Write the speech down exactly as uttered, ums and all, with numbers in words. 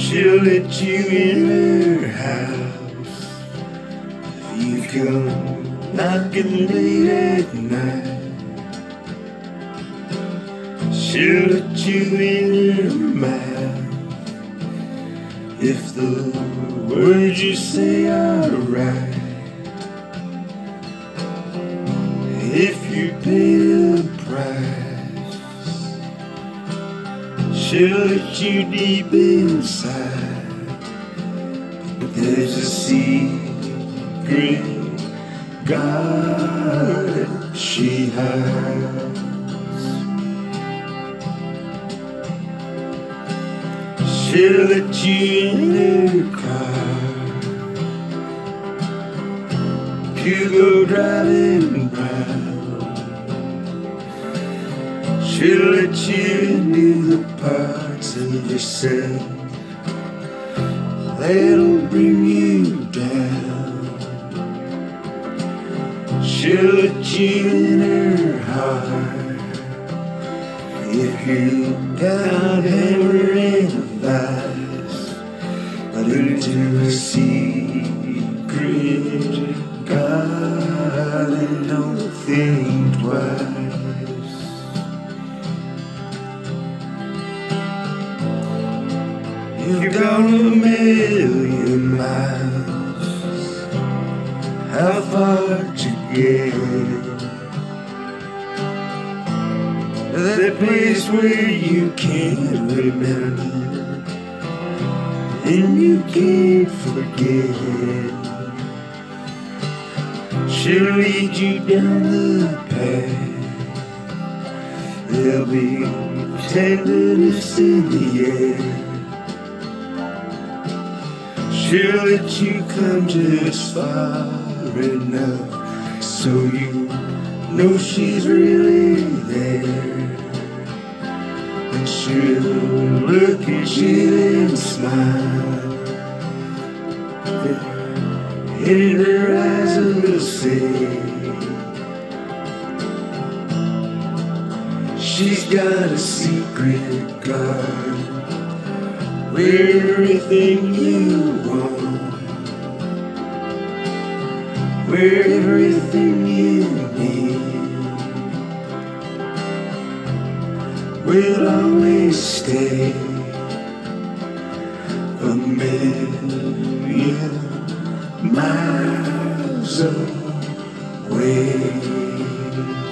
She'll let you in her house if you come knocking late at night. She'll let you in her mouth if the words you say are right. If you pay the price, she'll let you deep inside. But there's a secret garden she hides. She'll let you in her car if you go driving round. She'll let you into the parts of yourself that'll bring you down. She'll let you in her heart if you got hammer and a vice, but into a secret garden. Don't think twice. You've gone a million miles. How far to get? That place where you can't remember and you can't forget. She'll lead you down the path. There'll be tenderness in the air. She'll let you come just far enough so you know she's really there. And she'll look at you and smile. In her eyes will say she's got a secret garden where everything you want, where everything you need will always stay a million miles away.